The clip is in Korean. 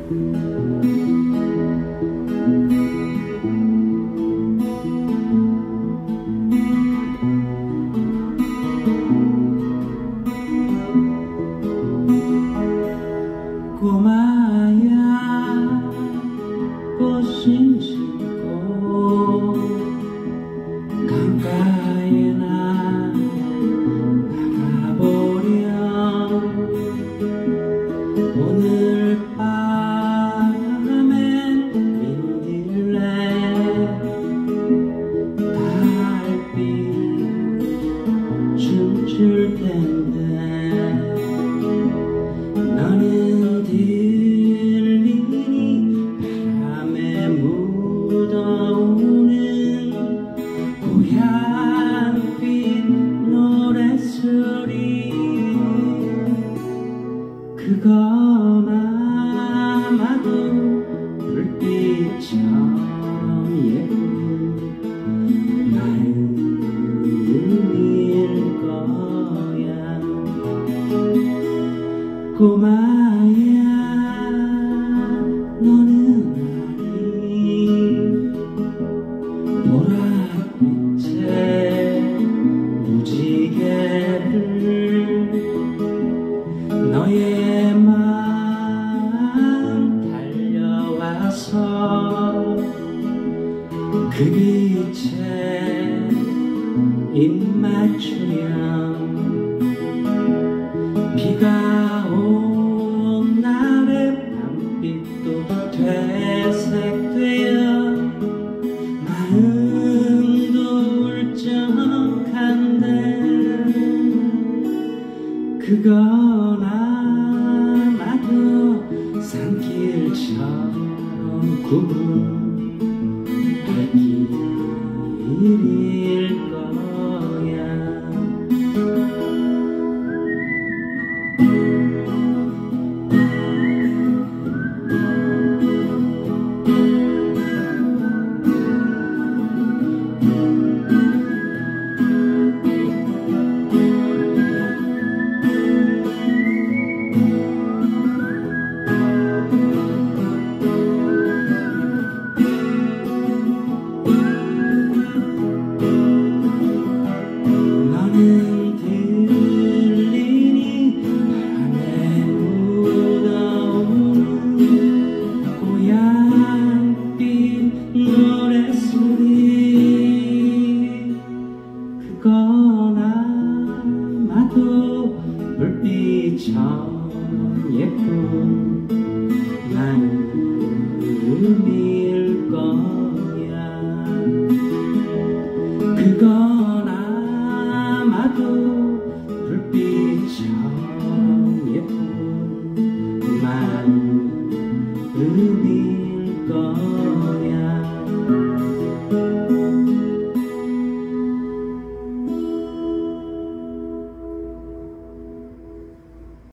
꼬마야 꽃신 지고 강가에 나가보렴. 오늘 밤엔 윈딜레 달빛 춤출 텐데 너는 들리니 바람에 묻어오는 고향빛 노랫소리. 그건 아마도 불빛처럼 예쁜 마음일 거야. 꼬마야 너는 아니 보랏빛의 무지개를 너의 마음 달려와서 그 빛에 입맞추렴. 비가 온 날의 밤빛도 되색되어 마음도 울적한데 그건 아마도 산길처럼 구분 발길일 거야. 너는 들리니 바람에 묻어오는 고향빛 노랫소리. 그건 아마도 불빛처럼 예쁜 마음일 거야. 그건